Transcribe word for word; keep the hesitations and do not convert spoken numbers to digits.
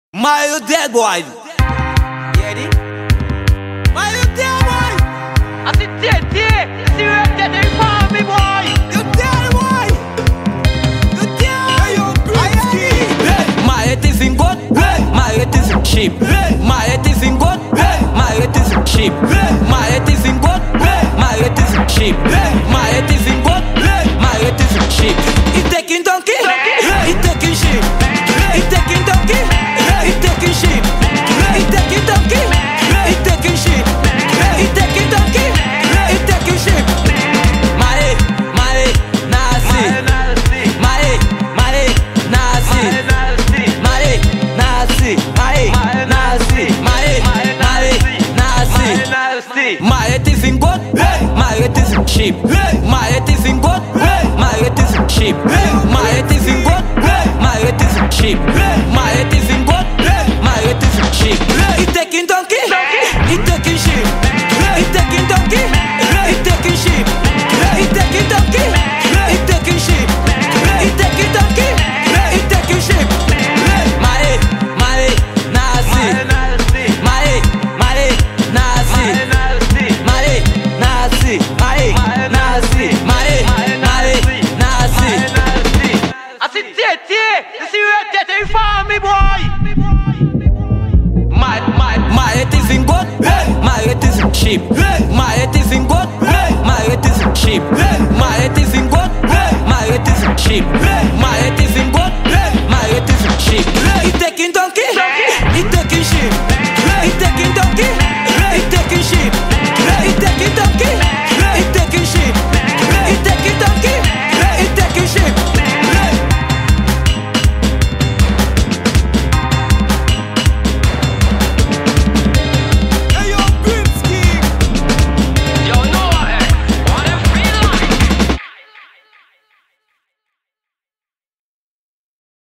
My you dead boy. Get it? My you dead boy. I said dead, dead. See you dead, they found me, boy. You dead boy. You dead. Hey, yo, Brisky. My head is in God. My head is in sheep. My head is in God. My head is in sheep. My head is in God. My head is in sheep. My head is in God. My head is in sheep. He taking donkey. He taking sheep. He taking donkey. He taking sheep. He taking donkey. He taking sheep. He taking donkey. He taking sheep. My my Nazi. My my Nazi. My Nazi. My Nazi. My my Nazi. My head is in God. My head is in sheep. My head is in God. My head is in sheep. My head is in God. My head is in sheep. My head is in God. My head is in sheep. He taking donkey. He taking sheep. He taking donkey. He taking sheep. He taking donkey. He taking sheep. He taking donkey. He taking sheep. My my Nazi. My my Nazi. My Nazi. My Nazi. My my Nazi. I said dead, dead. See you dead, they found me, boy. My my my head is in God. My head is in sheep. My head is in God. My head is in sheep. My head is in God. My head is in sheep.